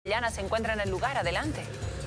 Llana se encuentra en el lugar. Adelante.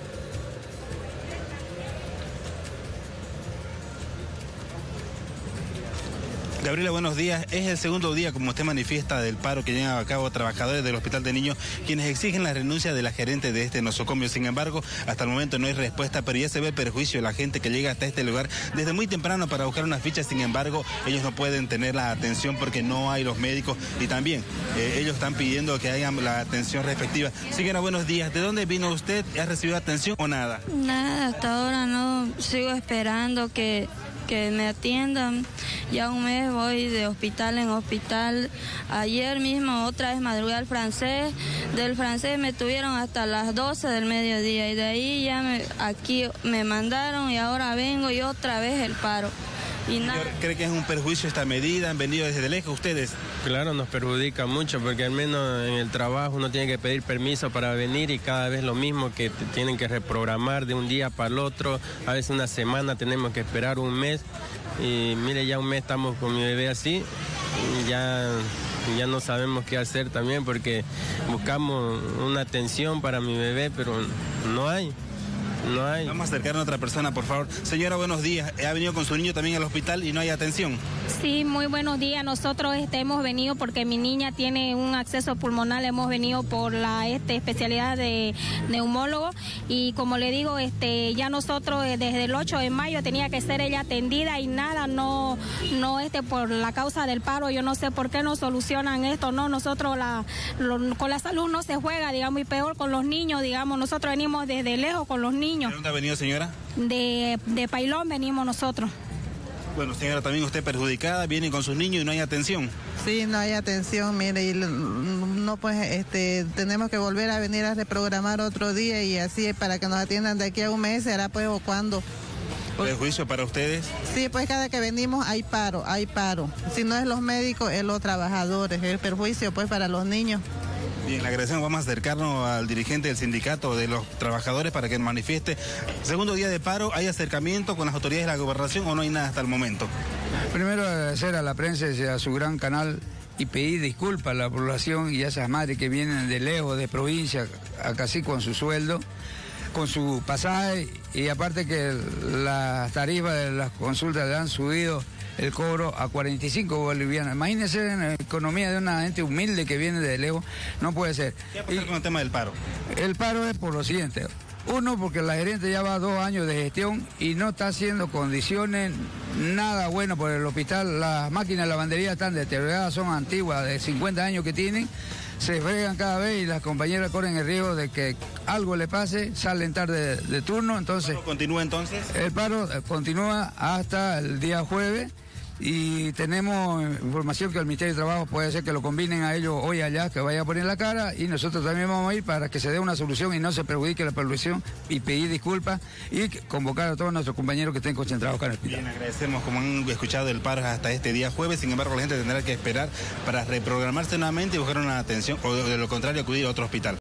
Gabriela, buenos días. Es el segundo día, como usted manifiesta, del paro que llevan a cabo trabajadores del Hospital de Niños, quienes exigen la renuncia de la gerente de este nosocomio. Sin embargo, hasta el momento no hay respuesta, pero ya se ve el perjuicio de la gente que llega hasta este lugar desde muy temprano para buscar unas fichas. Sin embargo, ellos no pueden tener la atención porque no hay los médicos y también ellos están pidiendo que hagan la atención respectiva. Señora, buenos días. ¿De dónde vino usted? ¿Ha recibido atención o nada? Nada, hasta ahora no. Sigo esperando que me atiendan. Ya un mes voy de hospital en hospital. Ayer mismo otra vez madrugué al francés. Del francés me tuvieron hasta las 12 del mediodía y de ahí ya aquí me mandaron y ahora vengo y otra vez el paro. Y nada. ¿Cree que es un perjuicio esta medida? ¿Han venido desde lejos ustedes? Claro, nos perjudica mucho porque al menos en el trabajo uno tiene que pedir permiso para venir y cada vez lo mismo, que tienen que reprogramar de un día para el otro. A veces una semana tenemos que esperar un mes y mire, ya un mes estamos con mi bebé así y ya no sabemos qué hacer también porque buscamos una atención para mi bebé, pero no hay. No hay. Vamos a acercarnos a otra persona, por favor. Señora, buenos días. ¿Ha venido con su niño también al hospital y no hay atención? Sí, muy buenos días. Nosotros hemos venido porque mi niña tiene un acceso pulmonar. Hemos venido por la especialidad de neumólogo y como le digo, ya nosotros desde el 8 de mayo tenía que ser ella atendida y nada, no por la causa del paro. Yo no sé por qué no solucionan esto. No, nosotros con la salud no se juega, digamos, y peor con los niños, digamos. Nosotros venimos desde lejos con los niños. ¿De dónde ha venido, señora? De Pailón venimos nosotros. Bueno, señora, también usted perjudicada, viene con sus niños y no hay atención. Sí, no hay atención, mire, y no pues tenemos que volver a venir a reprogramar otro día y así para que nos atiendan de aquí a un mes, será pues o cuándo. ¿Perjuicio para ustedes? Sí, pues cada que venimos hay paro. Si no es los médicos, es los trabajadores, el perjuicio pues para los niños. Bien, le agradecemos. Vamos a acercarnos al dirigente del sindicato de los trabajadores para que manifieste. Segundo día de paro, ¿hay acercamiento con las autoridades de la gobernación o no hay nada hasta el momento? Primero agradecer a la prensa y a su gran canal y pedir disculpas a la población y a esas madres que vienen de lejos, de provincia, acá sí con su sueldo, con su pasaje y aparte que las tarifas de las consultas le han subido el cobro a 45 bolivianos. Imagínense en la economía de una gente humilde que viene de lejos, no puede ser. ¿Qué va a pasar con el tema del paro? El paro es por lo siguiente. Uno, porque la gerente ya va 2 años de gestión y no está haciendo condiciones nada buenas por el hospital. Las máquinas de lavandería están deterioradas, son antiguas, de 50 años que tienen. Se fregan cada vez y las compañeras corren el riesgo de que algo le pase, salen tarde de turno. Entonces, ¿El paro continúa entonces? El paro continúa hasta el día jueves. Y tenemos información que el Ministerio de Trabajo puede ser que lo combinen a ellos hoy allá, que vaya a poner la cara, y nosotros también vamos a ir para que se dé una solución y no se perjudique la población y pedir disculpas y convocar a todos nuestros compañeros que estén concentrados acá en el hospital. Bien, agradecemos. Como han escuchado, el paro hasta este día jueves. Sin embargo, la gente tendrá que esperar para reprogramarse nuevamente y buscar una atención o de lo contrario acudir a otro hospital.